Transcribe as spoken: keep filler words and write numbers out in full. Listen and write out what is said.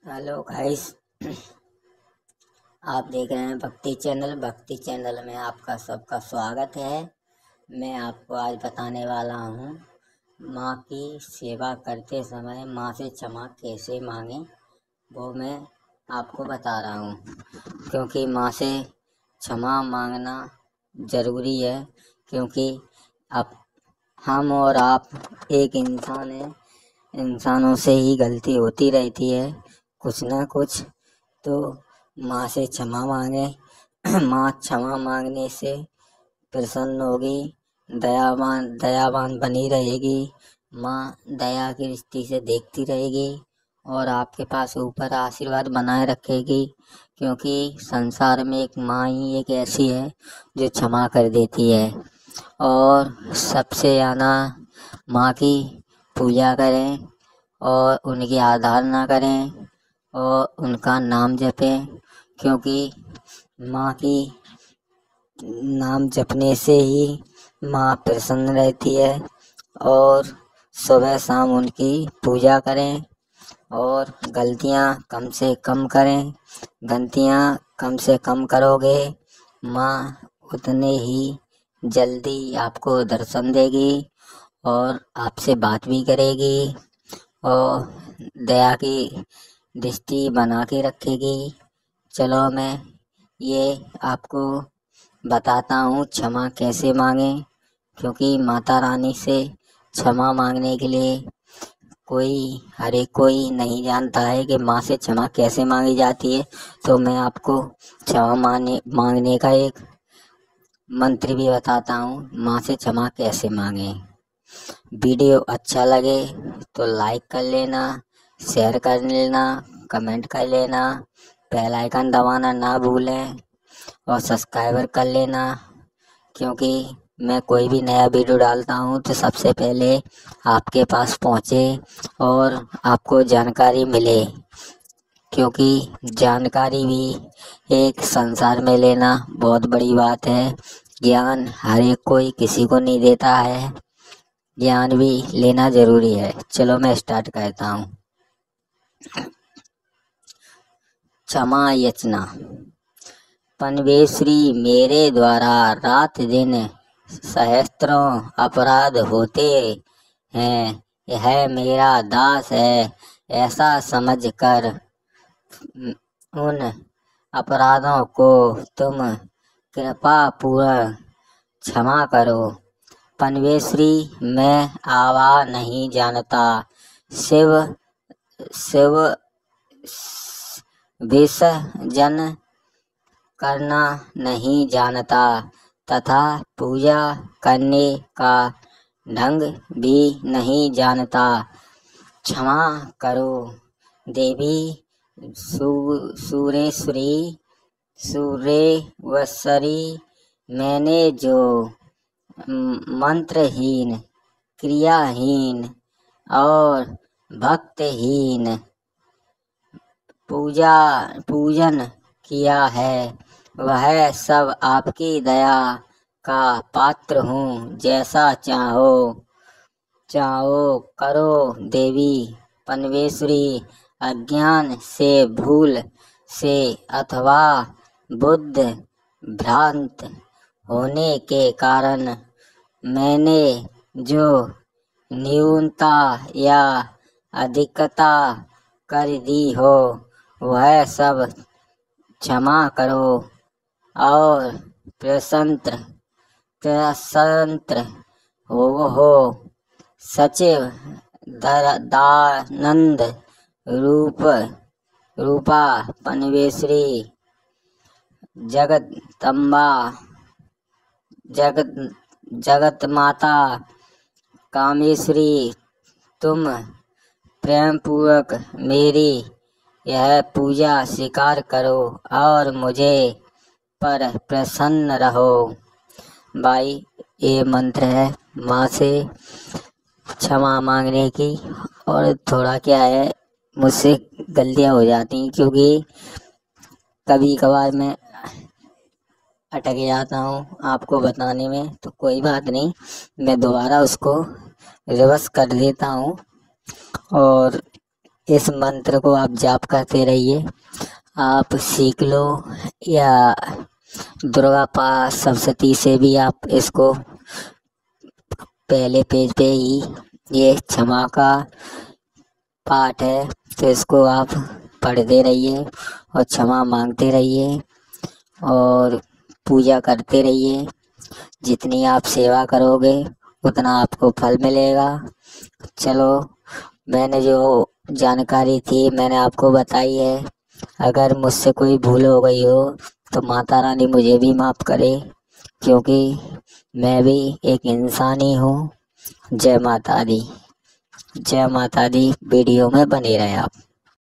Hello guys, आप देख रहे हैं भक्ति चैनल। भक्ति चैनल में आपका सबका स्वागत है। मैं आपको आज बताने वाला हूँ माँ की सेवा करते समय माँ से क्षमा कैसे मांगें, वो मैं आपको बता रहा हूँ। क्योंकि माँ से क्षमा मांगना ज़रूरी है, क्योंकि अब हम और आप एक इंसान हैं। इंसानों से ही गलती होती रहती है कुछ ना कुछ, तो माँ से क्षमा मांगे। माँ क्षमा मांगने से प्रसन्न होगी, दयावान दयावान बनी रहेगी। माँ दया की दृष्टि से देखती रहेगी और आपके पास ऊपर आशीर्वाद बनाए रखेगी। क्योंकि संसार में एक माँ ही एक ऐसी है जो क्षमा कर देती है। और सबसे ज़्यादा माँ की पूजा करें और उनकी आराधना करें और उनका नाम जपें, क्योंकि माँ की नाम जपने से ही माँ प्रसन्न रहती है। और सुबह शाम उनकी पूजा करें और गलतियाँ कम से कम करें। गलतियाँ कम से कम करोगे, माँ उतने ही जल्दी आपको दर्शन देगी और आपसे बात भी करेगी और दया की दृष्टि बना के रखेगी। चलो मैं ये आपको बताता हूँ क्षमा कैसे मांगें। क्योंकि माता रानी से क्षमा मांगने के लिए कोई हर एक कोई नहीं जानता है कि माँ से क्षमा कैसे मांगी जाती है। तो मैं आपको क्षमा मांगने मांगने का एक मंत्र भी बताता हूँ, माँ से क्षमा कैसे मांगें। वीडियो अच्छा लगे तो लाइक कर लेना, शेयर कर लेना, कमेंट कर लेना, बेल आइकन दबाना ना भूलें और सब्सक्राइबर कर लेना। क्योंकि मैं कोई भी नया वीडियो डालता हूँ तो सबसे पहले आपके पास पहुँचे और आपको जानकारी मिले। क्योंकि जानकारी भी एक संसार में लेना बहुत बड़ी बात है। ज्ञान हर एक कोई किसी को नहीं देता है, ज्ञान भी लेना जरूरी है। चलो मैं स्टार्ट करता हूँ। क्षमा याचना। पनवेश्वरी, मेरे द्वारा रात दिन सहस्त्रों अपराध होते हैं, यह मेरा दास है ऐसा समझकर उन अपराधों को तुम कृपा पूर्ण क्षमा करो। पनवेश्वरी, मैं आवा नहीं जानता, शिव शिव विसर्जन करना नहीं जानता तथा पूजा करने का ढंग भी नहीं जानता। क्षमा करो देवी सुरेश्वरी सुरेश्वरी, मैंने जो मंत्रहीन, क्रियाहीन और भक्तहीन पूजा पूजन किया है, वह सब आपकी दया का पात्र हूँ। जैसा चाहो चाहो करो देवी पनवेश्वरी। अज्ञान से, भूल से अथवा बुद्ध भ्रांत होने के कारण मैंने जो न्यूनता या अधिकता कर दी हो, वह सब क्षमा करो और प्रसन्न प्रसन्न हो हो सचिव दानंद रूप रूपा पनवेश्वरी, जगदम्बा जगत जगत माता कामेश्वरी, तुम प्रेम पूर्वक मेरी यह पूजा स्वीकार करो और मुझे पर प्रसन्न रहो। भाई, ये मंत्र है माँ से क्षमा मांगने की। और थोड़ा क्या है, मुझसे गलतियाँ हो जाती हैं, क्योंकि कभी कभार मैं अटक जाता हूँ आपको बताने में। तो कोई बात नहीं, मैं दोबारा उसको रिवर्स कर देता हूँ। और इस मंत्र को आप जाप करते रहिए। आप सीख लो या दुर्गा पाठ सप्तशती से भी आप इसको पहले पेज पे ही ये क्षमा का पाठ है, तो इसको आप पढ़ते रहिए और क्षमा मांगते रहिए और पूजा करते रहिए। जितनी आप सेवा करोगे उतना आपको फल मिलेगा। चलो, मैंने जो जानकारी थी मैंने आपको बताई है। अगर मुझसे कोई भूल हो गई हो तो माता रानी मुझे भी माफ़ करे, क्योंकि मैं भी एक इंसान ही हूँ। जय माता दी। जय माता दी। वीडियो में बने रहे आप।